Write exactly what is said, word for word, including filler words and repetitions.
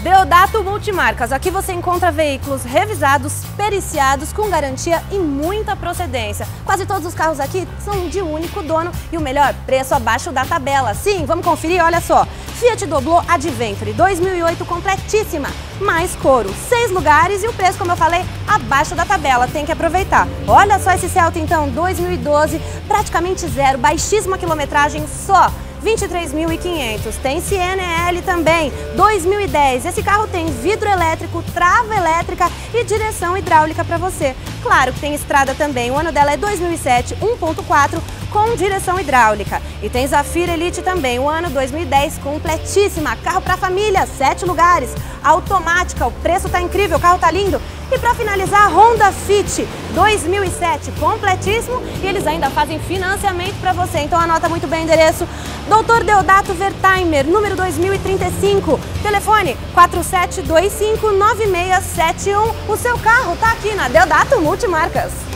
Deodato Multimarcas, aqui você encontra veículos revisados, periciados, com garantia e muita procedência. Quase todos os carros aqui são de um único dono e o melhor preço abaixo da tabela. Sim, vamos conferir, olha só. Fiat Doblo Adventure dois mil e oito completíssima, mais couro, seis lugares e o preço, como eu falei, abaixo da tabela, tem que aproveitar. Olha só esse Celta então, dois mil e doze, praticamente zero, baixíssima quilometragem só. vinte e três mil e quinhentos. Tem C N L também, dois mil e dez. Esse carro tem vidro elétrico, trava elétrica e direção hidráulica para você. Claro que tem estrada também, o ano dela é dois mil e sete, um ponto quatro com direção hidráulica. E tem Zafira Elite também, o ano dois mil e dez, completíssima. Carro para família, sete lugares, automática, o preço tá incrível, o carro tá lindo. E para finalizar, Honda Fit dois mil e sete, completíssimo, e eles ainda fazem financiamento para você. Então anota muito bem o endereço. doutor Deodato Wertheimer, número dois mil e trinta e cinco, telefone quatro sete dois cinco nove seis sete um. O seu carro tá aqui na Deodato Multimarcas.